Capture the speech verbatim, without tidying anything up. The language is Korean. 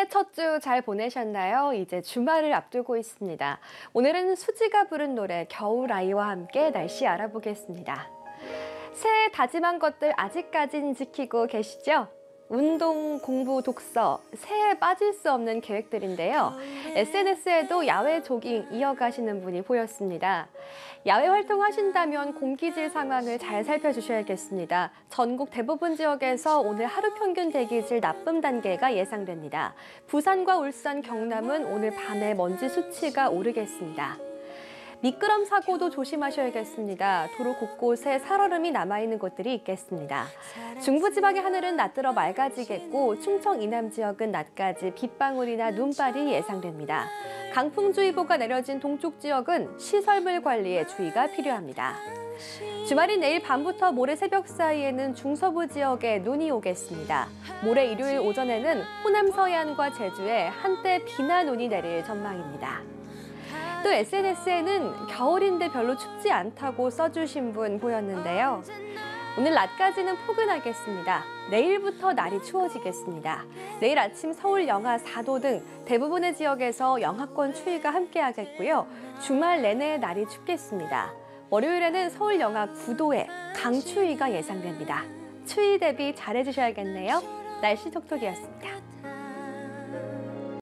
새해 첫 주 잘 보내셨나요? 이제 주말을 앞두고 있습니다. 오늘은 수지가 부른 노래 겨울아이와 함께 날씨 알아보겠습니다. 새해 다짐한 것들 아직까진 지키고 계시죠? 운동, 공부, 독서, 새해에 빠질 수 없는 계획들인데요. 에스엔에스에도 야외 조깅 이어가시는 분이 보였습니다. 야외 활동하신다면 공기질 상황을 잘 살펴주셔야겠습니다. 전국 대부분 지역에서 오늘 하루 평균 대기질 나쁨 단계가 예상됩니다. 부산과 울산, 경남은 오늘 밤에 먼지 수치가 오르겠습니다. 미끄럼 사고도 조심하셔야겠습니다. 도로 곳곳에 살얼음이 남아있는 곳들이 있겠습니다. 중부지방의 하늘은 낮들어 맑아지겠고 충청 이남 지역은 낮까지 빗방울이나 눈발이 예상됩니다. 강풍주의보가 내려진 동쪽 지역은 시설물 관리에 주의가 필요합니다. 주말인 내일 밤부터 모레 새벽 사이에는 중서부 지역에 눈이 오겠습니다. 모레 일요일 오전에는 호남 서해안과 제주에 한때 비나 눈이 내릴 전망입니다. 또 에스엔에스에는 겨울인데 별로 춥지 않다고 써주신 분 보였는데요. 오늘 낮까지는 포근하겠습니다. 내일부터 날이 추워지겠습니다. 내일 아침 서울 영하 사 도 등 대부분의 지역에서 영하권 추위가 함께하겠고요. 주말 내내 날이 춥겠습니다. 월요일에는 서울 영하 구 도에 강추위가 예상됩니다. 추위 대비 잘해주셔야겠네요. 날씨 톡톡이었습니다.